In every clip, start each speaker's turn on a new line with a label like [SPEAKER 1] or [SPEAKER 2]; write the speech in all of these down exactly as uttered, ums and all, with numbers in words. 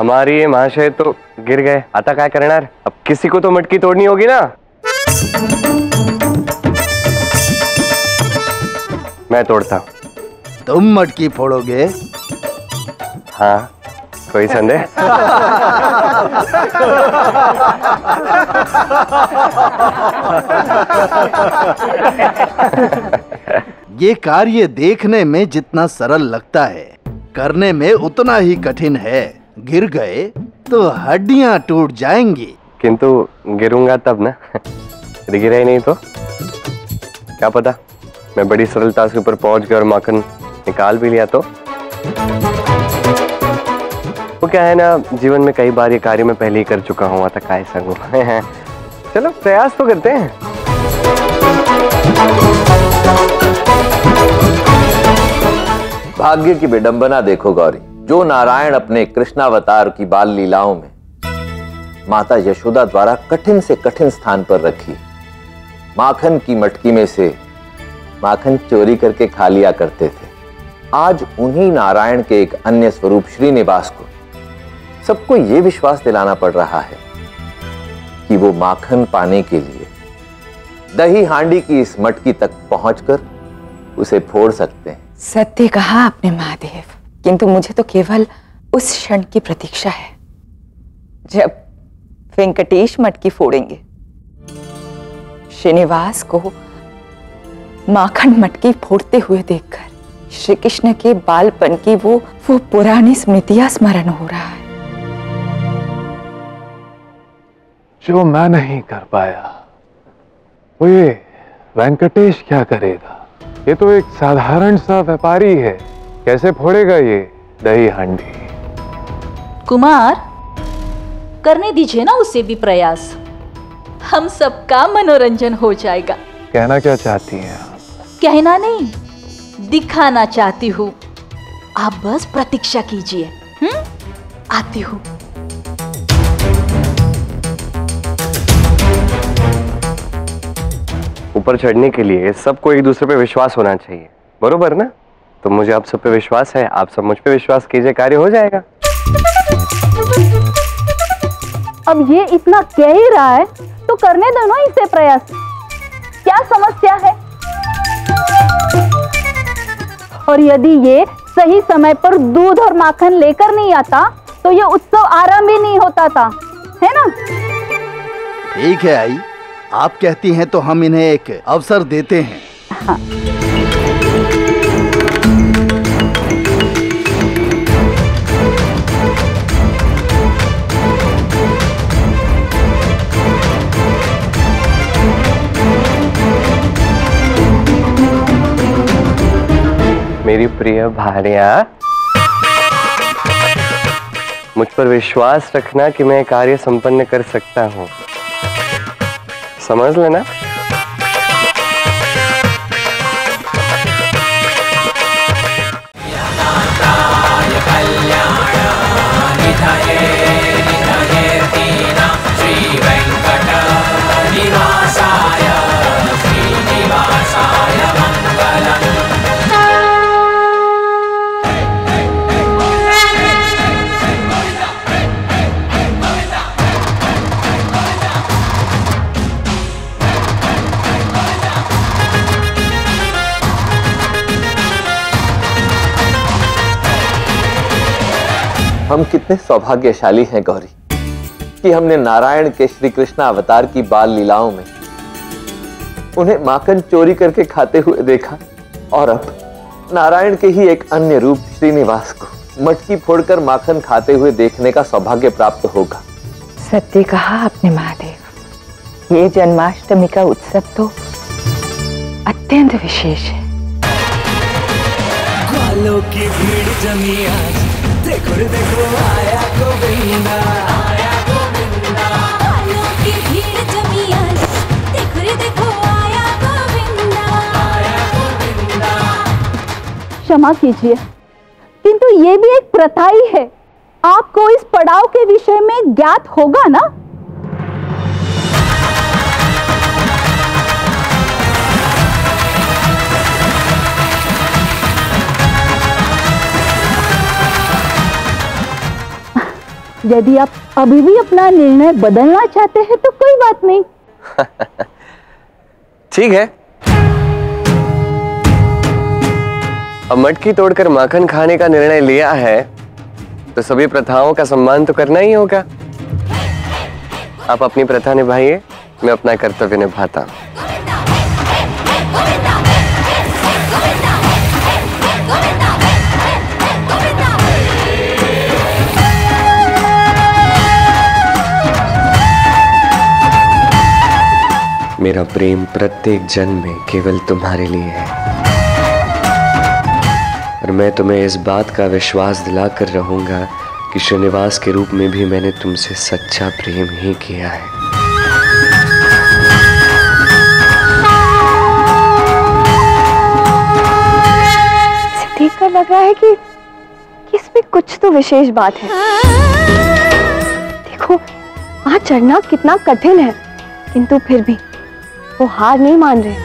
[SPEAKER 1] हमारी ये महाशय तो गिर गए, आता क्या करना है? अब किसी को तो मटकी तोड़नी होगी ना। मैं तोड़ता हूँ।
[SPEAKER 2] तुम मटकी फोड़ोगे?
[SPEAKER 1] हाँ, कोई संदेह?
[SPEAKER 2] ये कार्य देखने में जितना सरल लगता है, करने में उतना ही कठिन है। गिर गए तो हड्डियां टूट जाएंगी।
[SPEAKER 1] किंतु गिरूंगा तब ना, यदि गिरा ही नहीं तो क्या पता मैं बड़ी सरलता से ऊपर पहुंच गया और माखन निकाल भी लिया तो। वो क्या है ना, जीवन में कई बार ये कार्य मैं पहले ही कर चुका हूँ, आता काय संग। चलो प्रयास तो करते हैं।
[SPEAKER 3] भाग्य की विडंबना देखो गौरी, जो नारायण अपने कृष्णावतार की बाल लीलाओं में माता यशोदा द्वारा कठिन से कठिन स्थान पर रखी माखन की मटकी में से माखन चोरी करके खा लिया करते थे, आज उन्हीं नारायण के एक अन्य स्वरूप श्रीनिवास को सबको यह विश्वास दिलाना पड़ रहा है कि वो माखन पाने के लिए दही हांडी की इस मटकी तक पहुंचकर उसे फोड़ सकते हैं।
[SPEAKER 4] सत्य कहा आपने महादेव, किंतु मुझे तो केवल उस क्षण की प्रतीक्षा है जब वेंकटेश मटकी फोड़ेंगे। श्रीनिवास को माखन मटकी फोड़ते हुए देखकर श्री कृष्ण के बालपन की वो वो पुरानी स्मृतियां स्मरण हो रहा है।
[SPEAKER 5] जो मैं नहीं कर पाया वो ये वेंकटेश क्या करेगा? ये तो एक साधारण सा व्यापारी है, कैसे फोड़ेगा ये दही हांडी?
[SPEAKER 6] कुमार, करने दीजिए ना उसे भी प्रयास, हम सबका मनोरंजन हो जाएगा।
[SPEAKER 5] कहना क्या चाहती हैं आप?
[SPEAKER 6] कहना नहीं, दिखाना चाहती हूँ। आप बस प्रतीक्षा कीजिए। हम्म, आती हूँ।
[SPEAKER 1] ऊपर चढ़ने के लिए सबको एक दूसरे पे विश्वास होना चाहिए, बरोबर ना? तो मुझे आप सब पे विश्वास है, आप सब मुझ पे विश्वास कीजिए, कार्य हो जाएगा।
[SPEAKER 7] अब ये इतना कह ही रहा है तो करने दो ना इसे प्रयास, क्या समस्या है? और यदि ये सही समय पर दूध और माखन लेकर नहीं आता तो ये उत्सव आरंभ ही नहीं होता था, है ना?
[SPEAKER 2] ठीक है आई, आप कहती हैं तो हम इन्हें एक अवसर देते हैं। हाँ।
[SPEAKER 1] मेरी प्रिय भार्या, मुझ पर विश्वास रखना कि मैं कार्य संपन्न कर सकता हूँ, समझ लेना।
[SPEAKER 3] हम कितने सौभाग्यशाली हैं गौरी कि हमने नारायण के श्री कृष्ण अवतार की बाल लीलाओं में उन्हें माखन चोरी करके खाते हुए देखा, और अब नारायण के ही एक अन्य रूप श्रीनिवास को मटकी फोड़कर माखन खाते हुए देखने का सौभाग्य प्राप्त होगा।
[SPEAKER 4] सत्य कहा आपने महादेव, ये जन्माष्टमी का उत्सव तो अत्यंत विशेष है।
[SPEAKER 8] ग्वालों की भीड़ जमी आज, देखो रे देखो आया गोविंदा, आया गोविंदा। ग्वालों की भीड़ जमी आज, देखो रे देखो आया गोविंदा, आया गोविंदा।
[SPEAKER 7] क्षमा कीजिए, किंतु ये भी एक प्रथा ही है। आपको इस पड़ाव के विषय में ज्ञात होगा ना? यदि आप अभी भी अपना निर्णय बदलना चाहते हैं तो कोई बात नहीं।
[SPEAKER 1] ठीक है, अब मटकी तोड़कर माखन खाने का निर्णय लिया है तो सभी प्रथाओं का सम्मान तो करना ही होगा। आप अपनी प्रथा निभाइए, मैं अपना कर्तव्य निभाता हूं। मेरा प्रेम प्रत्येक जन्म में केवल तुम्हारे लिए है और मैं तुम्हें इस बात का विश्वास दिलाकर रहूंगा कि श्रीनिवास के रूप में भी मैंने तुमसे सच्चा प्रेम ही किया है।
[SPEAKER 9] देखकर लग रहा है कि, कि इसमें कुछ तो विशेष बात है। देखो वहां चढ़ना कितना कठिन है, किंतु फिर भी वो हार नहीं मान रहे।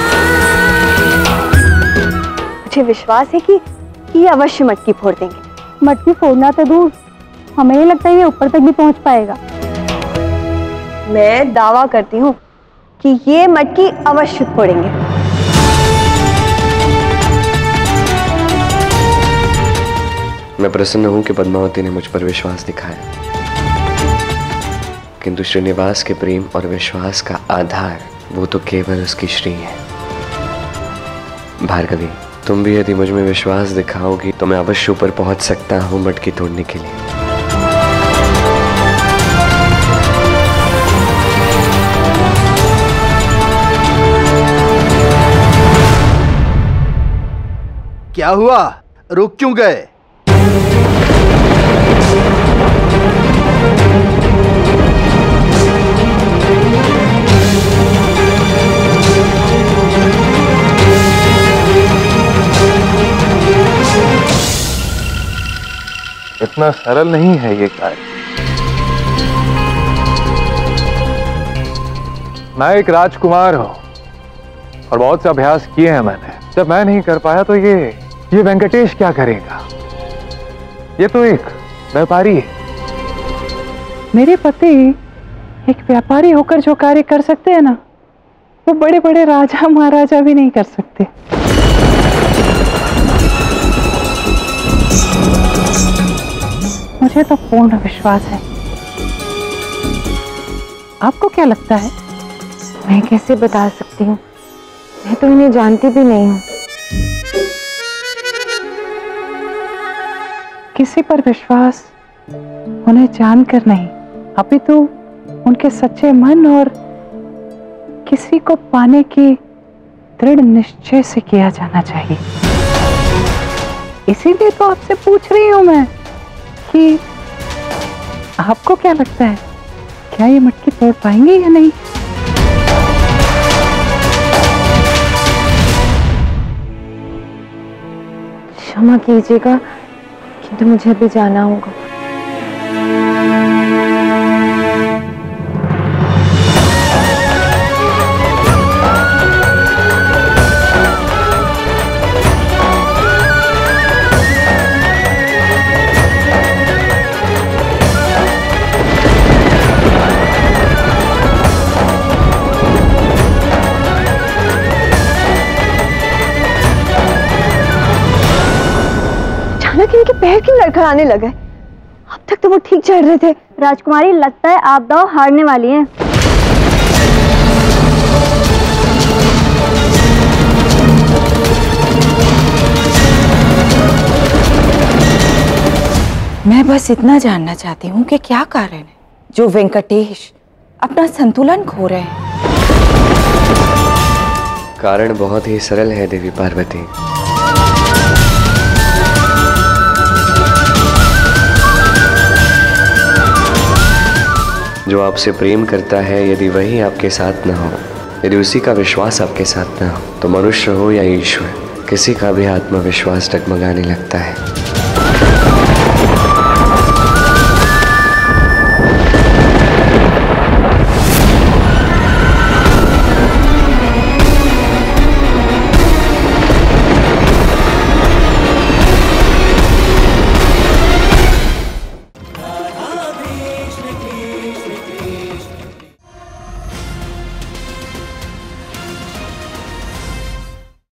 [SPEAKER 9] मुझे विश्वास है कि ये अवश्य मटकी फोड़ देंगे।
[SPEAKER 7] मटकी फोड़ना तो दूर, हमें नहीं लगता ये ऊपर तक भी पहुंच पाएगा।
[SPEAKER 9] मैं दावा करती हूँ कि ये मटकी अवश्य फोड़ेंगे।
[SPEAKER 1] मैं प्रसन्न हूं कि पद्मावती ने मुझ पर विश्वास दिखाया, किंतु श्रीनिवास के प्रेम और विश्वास का आधार वो तो केवल उसकी श्री है। भार्गवी, तुम भी यदि मुझ में विश्वास दिखाओगी तो मैं अवश्य ऊपर पहुंच सकता हूं मटकी तोड़ने के लिए।
[SPEAKER 2] क्या हुआ, रुक क्यों गए?
[SPEAKER 5] इतना सरल नहीं है ये कार्य। मैं एक राजकुमार हूं और बहुत से अभ्यास किए हैं मैंने। जब मैं नहीं कर पाया तो ये ये वेंकटेश क्या करेगा? ये तो एक व्यापारी है।
[SPEAKER 10] मेरे पति एक व्यापारी होकर जो कार्य कर सकते हैं ना, वो बड़े बड़े राजा महाराजा भी नहीं कर सकते। मुझे तो पूर्ण विश्वास है। आपको क्या लगता है?
[SPEAKER 9] मैं कैसे बता सकती हूँ, मैं तो इन्हें जानती भी नहीं हूँ।
[SPEAKER 10] किसी पर विश्वास उन्हें जानकर नहीं, अपितु उनके सच्चे मन और किसी को पाने की दृढ़ निश्चय से किया जाना चाहिए। इसीलिए तो आपसे पूछ रही हूं मैं कि आपको क्या लगता है, क्या ये मटकी तोड़ पाएंगे या नहीं?
[SPEAKER 9] क्षमा कीजिएगा, किंतु मुझे अभी जाना होगा। इनके पैर क्यों लड़खड़ाने लगे? अब तक तो वो ठीक चढ़ रहे थे।
[SPEAKER 7] राजकुमारी, लगता है आप दाव हारने वाली हैं।
[SPEAKER 4] मैं बस इतना जानना चाहती हूँ कि क्या कारण है जो वेंकटेश अपना संतुलन खो रहे हैं।
[SPEAKER 1] कारण बहुत ही सरल है देवी पार्वती। जो आपसे प्रेम करता है, यदि वही आपके साथ न हो, यदि उसी का विश्वास आपके साथ न हो, तो मनुष्य हो या ईश्वर, किसी का भी आत्मविश्वास डगमगाने लगता है।